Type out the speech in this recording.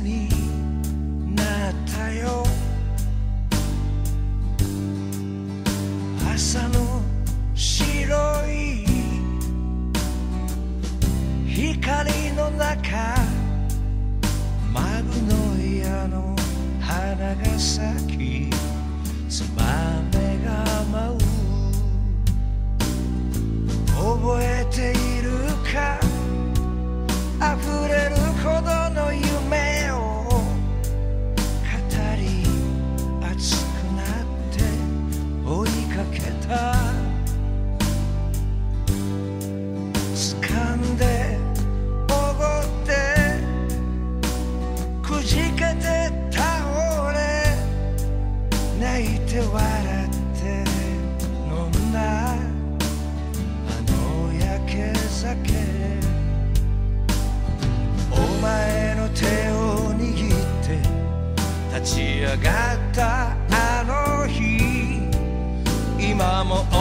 になったよ。朝の白い光の中、マグノリアの花が咲き、ツバメが舞う。覚えているか、溢れるほどの夢を語り、熱くなって追いかけた。掴んでおごってくじけて倒れ、泣いて笑って飲んだあの焼け酒。お前の手を握って立ち上がったあの日、今も